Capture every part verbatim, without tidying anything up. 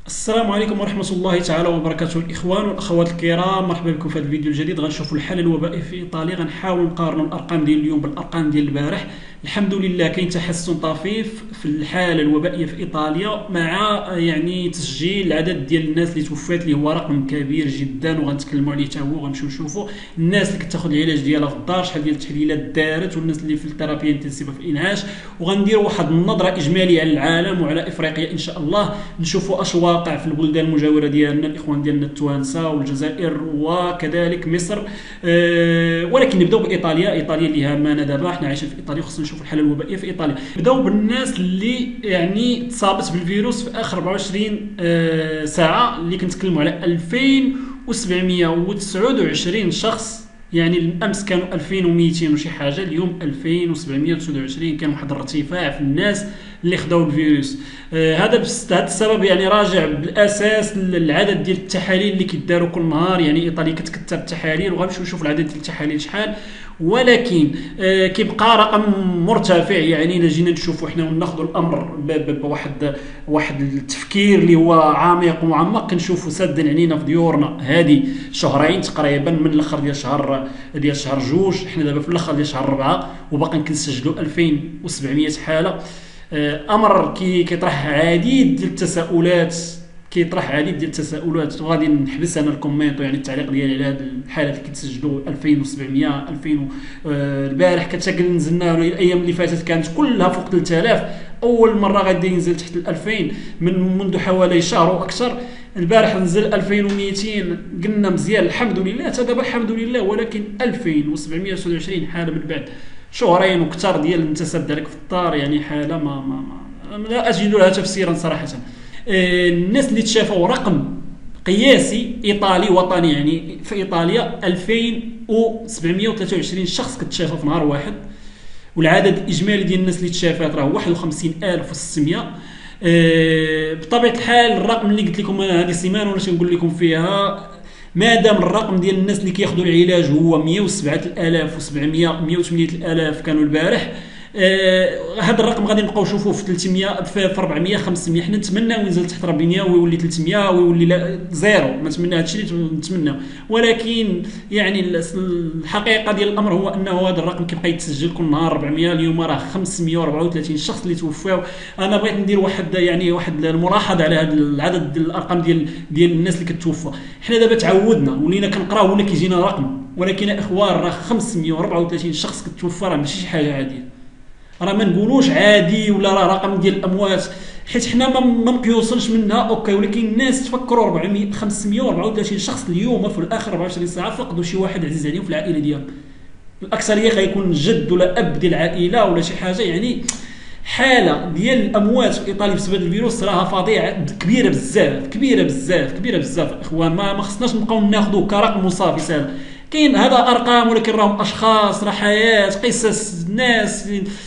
السلام عليكم ورحمة الله تعالى وبركاته. الإخوان والأخوات الكرام، مرحبا بكم في هذا الفيديو الجديد. غنشوفوا الحالة الوبائية في إيطاليا، غنحاولوا نقارنوا الأرقام ديال اليوم بالأرقام ديال البارح. الحمد لله كاين تحسن طفيف في الحالة الوبائية في إيطاليا، مع يعني تسجيل العدد ديال الناس اللي توفات اللي هو رقم كبير جدا، وغنتكلموا عليه حتى هو. غنمشيو نشوفوا الناس اللي كتاخذ العلاج ديالها في الدار، شحال ديال التحليلات دارت، والناس اللي في الثيرابيا انتنسيفه في الانعاش. وغنديروا واحد النظرة إجمالية على العالم وعلى إفريقيا إن شاء الله، نشوفوا اش واقع في البلدان المجاوره ديالنا، الاخوان ديالنا التوانسه والجزائر وكذلك مصر. أه ولكن نبداو بايطاليا. ايطاليا اللي هامنا دابا، حنا عايشين في ايطاليا، خصنا نشوفوا الحاله الوبائيه في ايطاليا. نبداو بالناس اللي يعني تصابت بالفيروس في اخر أربعة وعشرين أه ساعه، اللي كنتكلموا على ألفين وسبعمائة وتسعة وعشرين شخص. يعني الامس كانوا ألفين ومئتين وشي حاجه، اليوم ألفين وسبعمائة وتسعة وعشرين. كان واحد الارتفاع في الناس اللي خداو الفيروس. آه هذا هذا السبب يعني راجع بالاساس للعدد ديال التحاليل اللي كيداروا كل نهار. يعني ايطاليا كتكثر التحاليل، وغنمشيو نشوف العدد ديال التحاليل شحال، ولكن آه كيبقى رقم مرتفع. يعني الا جينا نشوفوا حنا وناخذوا الامر بواحد واحد التفكير اللي هو عميق ومعمق، كنشوفوا سادين علينا في ديورنا هذه شهرين تقريبا، من الاخر ديال شهر ديال شهر جوج، حنا دابا في الاخر ديال شهر أربعة وباقي كنسجلوا ألفين وسبعمائة حاله. امر كي كيطرح العديد ديال التساؤلات كيطرح العديد ديال التساؤلات وغادي نحبس انا الكومنت يعني التعليق ديالي على هذه الحالات اللي كتسجلوا ألفين وسبعمائة ألفين. آه البارح كتاكل نزلنا، الايام اللي فاتت كانت كلها فوق ثلاثة آلاف، اول مره غادي ينزل تحت ال ألفين من منذ حوالي شهر واكثر. البارح نزل ألفين ومئتين، قلنا مزيان الحمد لله، حتى دابا الحمد لله، ولكن ألفين وسبعمائة وتسعة وعشرين حاله من بعد شهرين وكثر ديال انت ساد عليك في الدار. يعني حاله ما, ما, ما لا اجد لها تفسيرا صراحه. آه الناس اللي تشافوا رقم قياسي ايطالي وطني، يعني في ايطاليا ألفين وسبعمائة وثلاثة وعشرين شخص كتشافى في نهار واحد، والعدد الاجمالي ديال الناس اللي تشافات راه واحد وخمسين ألف وستمائة. أه بطبيعه الحال الرقم اللي قلت لكم هذه السيمانه وانا نقول لكم فيها، ما دام الرقم ديال الناس اللي كياخذوا العلاج هو مئة وسبعة آلاف وسبعمائة مئة وثمانية آلاف كانوا البارح، آه هذا الرقم غادي نبقاو نشوفوه في ثلاثمائة في أربعمائة خمسمائة. حنا نتمناو ينزل تحت أربعمائة ويولي ثلاثمائة ويولي لا زيرو، ما نتمنى هذا الشيء اللي نتمناو، ولكن يعني الحقيقه ديال الامر هو انه هذا الرقم كيبقى يتسجل كل نهار أربعمائة. اليوم راه خمسمائة وأربعة وثلاثين شخص اللي توفاو. انا بغيت ندير واحد يعني واحد الملاحظه على هذا العدد ديال الارقام ديال ديال الناس اللي كتوفى. حنا دابا تعودنا ولينا كنقراو ولا كيجينا رقم، ولكن اخوان راه خمسمائة وأربعة وثلاثين شخص كتوفى، راه ماشي شي حاجه عاديه. راه ما نقولوش عادي ولا راه رقم ديال الاموات، حيت حنا ما مقيوصنش منها اوكي، ولكن الناس تفكروا أربعمائة خمسمائة وأربعة وثلاثين شخص اليوم في الاخر أربعة وعشرين ساعه فقدوا شي واحد عزيز عليهم في العائله ديالهم. الاكثريه غيكون جد ولا اب ديال العائله ولا شي حاجه. يعني حاله ديال الاموات في ايطاليا بسبب الفيروس راها فظيعه كبيره بزاف كبيره بزاف كبيره بزاف اخوان. ما ما خصناش نبقاو ناخذوا كرقم وصافي سهل. كاين هذا ارقام، ولكن راهم اشخاص، راه حياه، قصص ناس،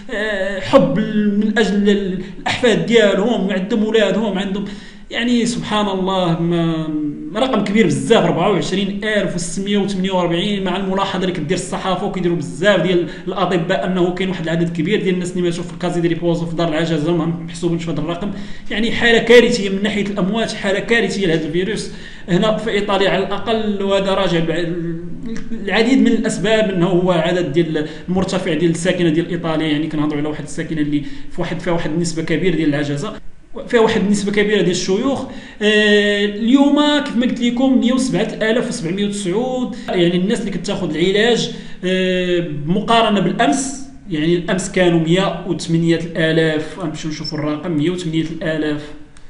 حب من اجل الاحفاد ديالهم، عندهم اولادهم، عندهم يعني سبحان الله. ما رقم كبير بزاف، أربعة وعشرين ألف وستمائة وثمانية وأربعين، مع الملاحظه اللي كدير الصحافه وكيديروا بزاف ديال الاطباء انه كاين واحد العدد كبير ديال الناس اللي ماتوا في الكازي دي ريبوزو في دار العجزه وما محسوبينش في هذا الرقم. يعني حاله كارثيه من ناحيه الاموات، حاله كارثيه لهذا الفيروس هنا في ايطاليا على الاقل. وهذا راجع العديد من الاسباب، انه هو عدد ديال المرتفع ديال الساكنه ديال ايطاليا. يعني كنهضروا على واحد الساكنه اللي في واحد فيها واحد النسبه كبيره ديال العجزه، فيها واحد النسبه كبيره ديال الشيوخ. آه اليوم كيف ما قلت لكم مئة وسبعة آلاف وسبعمائة وتسعة، يعني الناس اللي كتاخذ العلاج آه مقارنه بالامس. يعني الامس كانوا مئة وثمانية آلاف، غنمشيو نشوفوا الرقم مئة وثمانية آلاف،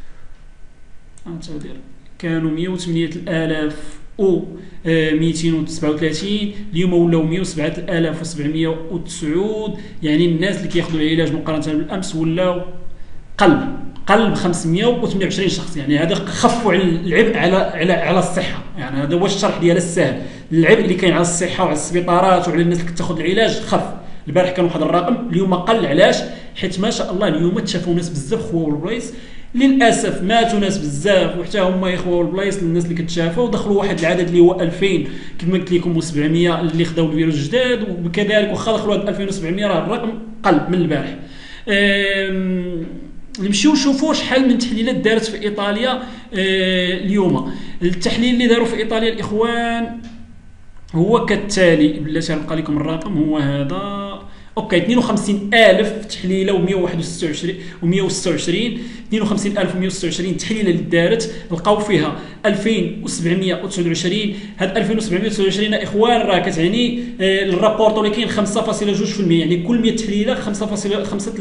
كانوا مئة وثمانية آلاف و مئتين وسبعة وثلاثين، اليوم ولاو مئة وسبعة آلاف وسبعمائة وتسعة. يعني الناس اللي كياخذوا العلاج مقارنه بالامس ولاو قلب قلب خمسمائة وثمانية وعشرين شخص. يعني هذا خفوا العبء على على على الصحه. يعني هذا هو الشرح ديال السهل. العبء اللي كاين على الصحه وعلى السبيطارات وعلى الناس اللي كتاخذ العلاج خف. البارح كان واحد الرقم، اليوم قل. علاش؟ حيت ما شاء الله اليوم تشافوا ناس بزاف خواو البلايص، للاسف ماتوا ناس بزاف وحتى هما يخواو البلايص الناس اللي كتشافوا، ودخلوا واحد العدد اللي هو ألفين كما قلت لكم و700 اللي خداو الفيروس جداد. وكذلك واخا دخلوا هاد ألفين وسبعمائة راه الرقم قل من البارح. نمشيو نشوفوا شحال من تحليلات دارت في ايطاليا اليوم. التحليل اللي داروا في ايطاليا الاخوان هو كالتالي، بلاتي غنبقى لكم الرقم هو هذا. اوكي، اثنين وخمسين ألف تحليله و161 و126 اثنين وخمسين ألف ومئة وستة وعشرين تحليله اللي دارت، لقاو فيها ألفين وسبعمئة وتسعة وعشرين. هاد ألفين وسبعمئة وتسعة وعشرين اخوان راه كتعني الرابورت اللي كاين خمسة فاصلة جوج في المئة، يعني كل مئة تحليله خمسة فاصلة خمسة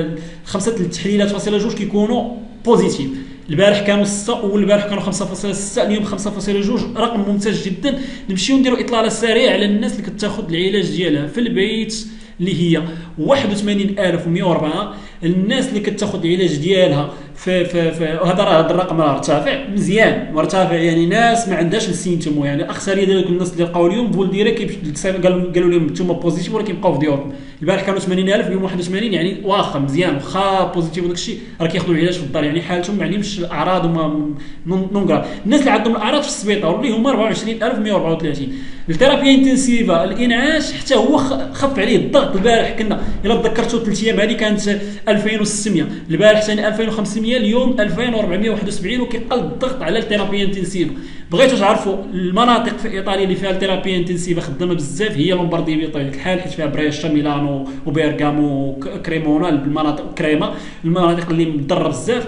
خمسة التحليلات فاصلة جوج كيكونوا بوزيتيف. البارح كانوا ستة والبارح كانوا خمسة فاصلة ستة، اليوم خمسة فاصلة جوج، رقم ممتاز جدا. نمشيو نديروا اطلاله سريع على الناس اللي كتاخذ العلاج ديالها في البيت اللي هي واحد وثمانين ألف ومئة وأربعة. الناس اللي كتاخذ العلاج ديالها في في في هذا راه هذا الرقم راه ارتفع مزيان مرتفع، يعني ناس ما عندهاش السيمتوم، يعني الاكثريه ديال الناس اللي لقاو اليوم بولديرا قالوا قالوا لهم انتم بوزيتيف ولكن بقاو في ديوركم. البارح كانوا ثمانين ألف اليوم واحد وثمانين، يعني واخا مزيان واخا بوزيتيف وداك الشيء راه كياخذوا العلاج في الدار، يعني حالتهم ما عندهمش الاعراض وما نونغرا. الناس اللي عندهم الاعراض في السبيطار اللي هما أربعة وعشرين ألف ومئة وأربعة وثلاثين. الثيرابي انتنسيفا الانعاش حتى هو خف عليه الضغط. البارح كنا الا تذكرتوا ثلاث ايام هذه كانت ألفين وستمئة، البارح ثاني ألفين وخمسمئة، اليوم ألفين وأربعمئة وواحد وسبعين، وكيقل الضغط على الثيرابي انتنسيفا. بغيتوا تعرفوا المناطق في ايطاليا اللي فيها الثيرابي انتنسيفا خدامه بزاف هي لومبارديا بطبيعه الحال، حيت فيها بريشا ميلانو وبيرغامو وكريمونا، المناطق كريمه المناطق اللي مضره بزاف.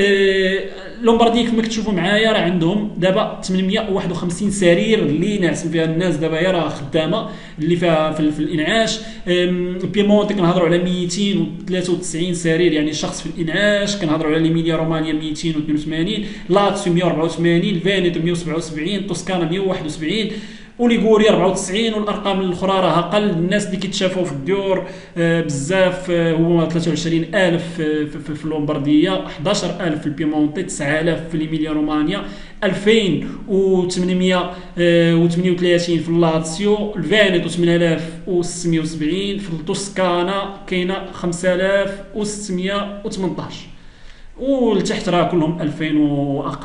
أه لومبارديا كما كتشوفوا معايا راه عندهم دابا ثمانمئة وواحد وخمسين سرير اللي ناعسين فيها الناس دابا، هي راه خدامه اللي فيها في, في الانعاش. البيمونتي كنهضروا على مئتين وثلاثة وتسعين سرير يعني شخص في الانعاش، كنهضروا على ليميليا رومانيا مئتين واثنين وثمانين، لاتسيو مئة وأربعة وثمانين، فينيتو مئة وسبعة وسبعين، توسكانا مئة وواحد وسبعين، وليغوريا أربعة وتسعين. والارقام الاخرى راه اقل. الناس اللي كيتشافوا في الديور آه بزاف آه هو ثلاثة وعشرين ألف في, في, في اللومبارديه، أحد عشر ألف في البيمونتي، تسعة آلاف في ليميليا رومانيا، ألفين وثمانمئة وثمانية وثلاثين في اللاتسيو، الفينيتو ثمانية آلاف وستمئة وسبعين، في التوسكانا كاينه خمسة آلاف وستمئة وثمانية عشر، والتحت راه كلهم ألفين واقل.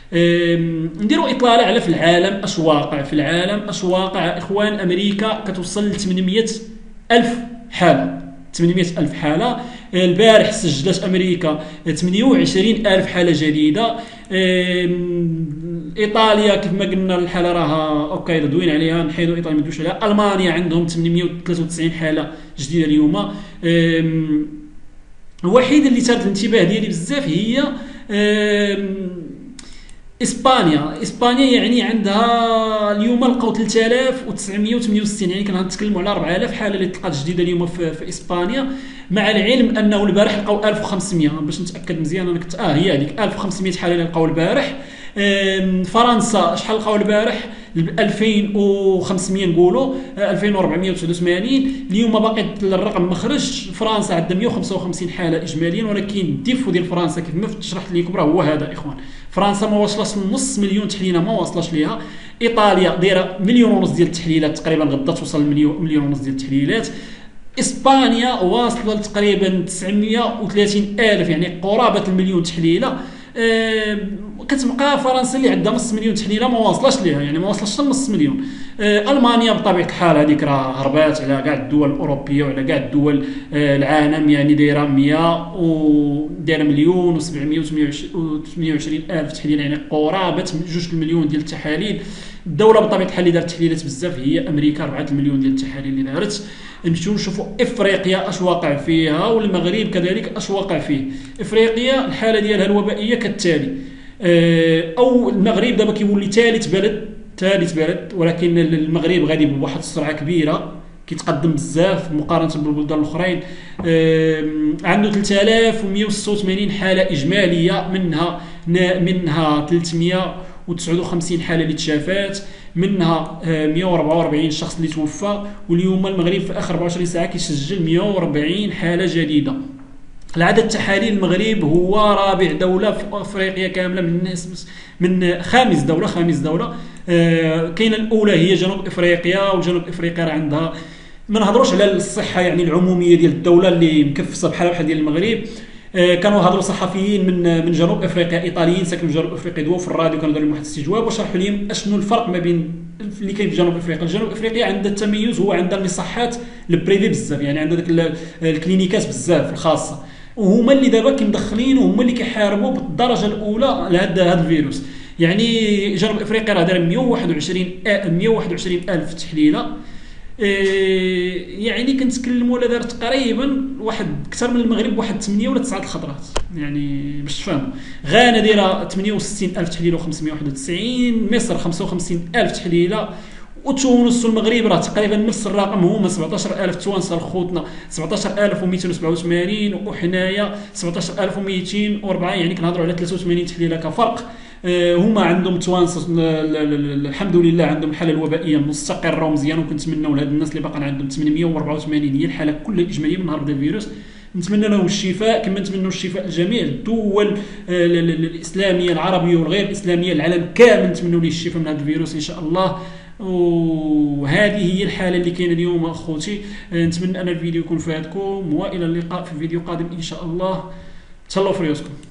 نديروا اطلاله على في العالم اش واقع. في العالم اش واقع اخوان؟ امريكا كتوصل ل ثمانمئة ألف حاله، ثمانمئة ألف حاله. البارح سجلت امريكا ثمانية وعشرين ألف حاله جديده. ايطاليا كيف ما قلنا الحاله راها اوكي دوين عليها، نحيدوا ايطاليا ما ندويش عليها. المانيا عندهم ثمانمئة وثلاثة وتسعين حاله جديده اليوم. الوحيده اللي ثارت الانتباه ديالي بزاف هي اسبانيا. اسبانيا يعني عندها اليوم لقاو ثلاثة آلاف وتسعمئة وثمانية وستين، يعني كنتكلموا على أربعة آلاف حاله اللي طلقات جديده اليوم في, في اسبانيا، مع العلم انه البارح لقاو ألف وخمسمئة. باش نتاكد مزيان انا كنت اه هي هذيك ألف وخمسمئة حاله اللي لقاو البارح. فرنسا شحال لقاو البارح؟ ألفين وخمسمئة نقولوا، ألفين وأربعمئة وتسعة وثمانين. اليوم باقي الرقم ما خرجش. فرنسا عندها مئة وخمسة وخمسين حاله اجماليا، ولكن الديفو ديال فرنسا كيف ما شرحت لكم راه هو هذا اخوان. فرنسا ما وصلش نص مليون تحليله، ما وصلش ليها. ايطاليا دايره مليون ونص ديال التحليلات تقريبا، غدا توصل مليون مليون ونص ديال التحليلات. اسبانيا واصله تقريبا تسعمئة وثلاثين ألف، يعني قرابه المليون تحليله. أه كتبقى فرنسا اللي عندها نص مليون تحليله ما واصلاش ليها، يعني ما واصلش نص مليون. أه المانيا بطبيعه الحال هذيك راه هربات على كاع الدول الاوروبيه وعلى كاع الدول أه العالم، يعني دايره مئة ودايره مليون وسبعمئة وثمانية وعشرين الف تحليل، يعني قرابه جوج المليون ديال التحاليل. الدوله بطبيعه الحال اللي دارت تحليلات بزاف هي امريكا، أربعة المليون ديال التحاليل اللي دارت. نمشيو نشوفوا افريقيا اش واقع فيها، والمغرب كذلك اش واقع فيه. افريقيا الحاله ديالها الوبائيه كالتالي. او المغرب دابا كيولي ثالث بلد ثالث بلد ولكن المغرب غادي بواحد السرعه كبيره، كيتقدم بزاف مقارنه بالبلدان الاخرين. عنده ثلاثة آلاف ومئة وستة وثمانين حاله اجماليه، منها منها ثلاثمئة وتسعة وخمسين حاله اللي تشافات، منها مئة وأربعة وأربعين شخص اللي توفى. واليوم المغرب في اخر أربعة وعشرين ساعه كيسجل مئة وأربعين حاله جديده. العدد التحاليل المغرب هو رابع دوله في افريقيا كامله، من الناس من خامس دوله خامس دوله. آه كاينه الاولى هي جنوب افريقيا، وجنوب افريقيا راه عندها ما نهضروش على الصحه يعني العموميه ديال الدوله اللي مكفصه بحال بحال ديال المغرب. آه كانوا هضروا صحفيين من من جنوب افريقيا ايطاليين ساكنين في جنوب افريقيا دوا في الراديو، كانوا داروا واحد الاستجواب وشرحوا لهم اشنو الفرق ما بين اللي كاين في جنوب افريقيا. جنوب افريقيا عندها التميز هو عندها المصحات البريفي بزاف، يعني عندها ديك الكلينيكات بزاف الخاصه. وهما اللي دابا كمدخلين وهما اللي كيحاربوا بالدرجه الاولى لهذا هذا الفيروس. يعني جنوب افريقيا راه دار مية وواحد وعشرين الف تحليله. يعني كنتكلموا على دار تقريبا واحد اكثر من المغرب واحد ثمانية ولا تسعة الخطرات، يعني باش تفهموا. غانا دايره ثمانية وستين الف تحليله وخمسمية وواحد وتسعين، مصر خمسة وخمسين الف تحليله، وتونس والمغرب راه تقريبا نفس الرقم، هما سبعطاش الف توانسه خوتنا سبعطاش الف ومئتين وسبعة وثمانين، وحنايا سبعطاش الف ومئتين وأربعة، يعني كنهضروا على ثلاثة وثمانين تحليله كفرق. هما عندهم توانسه الحمد لله عندهم الحاله الوبائيه مستقره ومزيان، وكنتمنوا لهاد الناس اللي باقا عندهم ثمانمية وأربعة وثمانين هي الحاله كلها الاجماليه من نهار بدا الفيروس. نتمنى لهم الشفاء كما نتمنوا الشفاء لجميع الدول الاسلاميه العربيه والغير الاسلاميه، العالم كامل نتمنوا ليه الشفاء من هذا الفيروس ان شاء الله. وهذه هي الحاله اللي كاينه اليوم اخوتي. نتمنى ان الفيديو يكون فادكم، والى اللقاء في فيديو قادم ان شاء الله. تهلاو في ريوسكم.